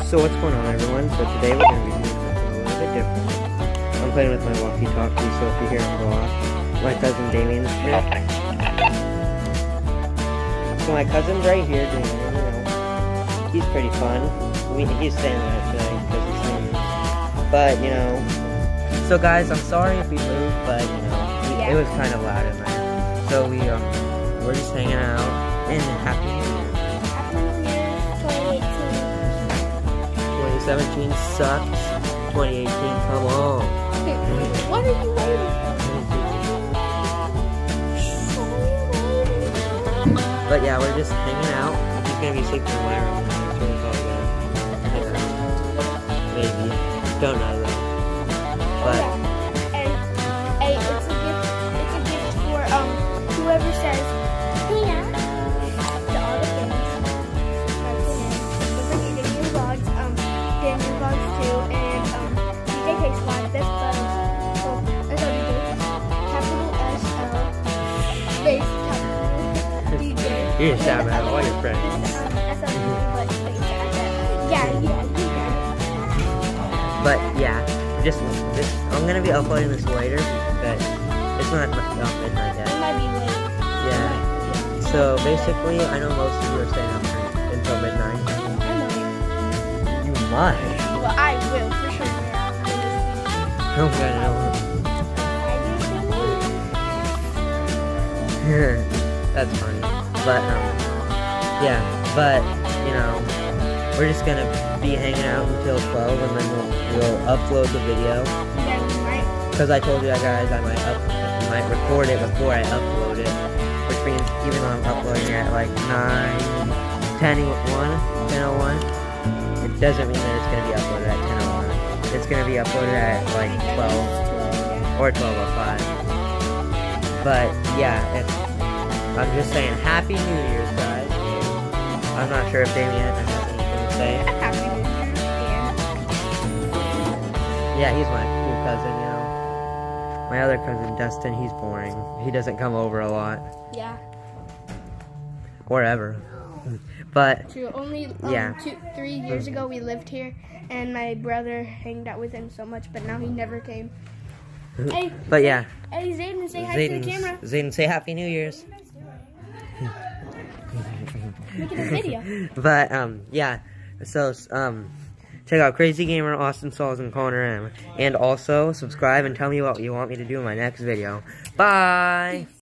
So what's going on, everyone? So today we're going to be doing something a little bit different. I'm playing with my walkie-talkie, so if you hear him go off, my cousin Damien's here. So my cousin's right here, Damien, you know. He's pretty fun. He's staying there tonight because he's staying. But, you know. So guys, I'm sorry if we moved, but, you know, it was kind of loud in there. So we're just hanging out, and Happy New Year. Happy New Year, 2018. 2017 sucks. 2018, come on. What are you waiting for? But yeah, we're just hanging out. He's gonna be sleeping in my room. That's where it's all good. Maybe. Don't know though. But And hey, it's a gift for whoever says yeah to all the things. Looks like you're getting your vlogs, Daniel vlogs too, and DJ Takes Vlogs, Best Buds. So that's all we do. Capital SL space capital DJ. you just shout out all your friends. but space yeah. But yeah, I'm gonna be uploading this later, but it's not midnight yet. It might be late. Yeah. So basically, I know most of you are staying up until midnight. I might. You might. Well, I will for sure. I'm gonna know. That's funny. But yeah. But you know, we're just gonna be hanging out until 12, and then we'll upload the video. Yeah, we might. Because I told you guys I might record it before I upload it, which means even though I'm uploading it at like 10:01, it doesn't mean that it's gonna be uploaded at 10:01. It's gonna be uploaded at like 12 or 12:05. But yeah, I'm just saying Happy New Year's, guys. I'm not sure if Damien has anything to say. Happy New Year. Yeah, he's my cool cousin, you know. My other cousin, Dustin, he's boring. He doesn't come over a lot. Yeah. Or ever. But, True. Only 3 years ago we lived here, and my brother hanged out with him so much, but now he never came. Hey, but yeah. Hey, Zayden, say hi to the camera. Zayden, say Happy New Year's. Look at the video. But, yeah. So, check out Crazy Gamer, Austin Sauls, and Connor M. And also, subscribe and tell me what you want me to do in my next video. Bye!